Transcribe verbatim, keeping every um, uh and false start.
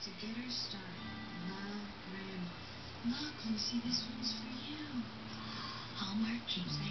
to get her start. Love, Ram. Look, Lucy, this one's for you. Hallmark keeps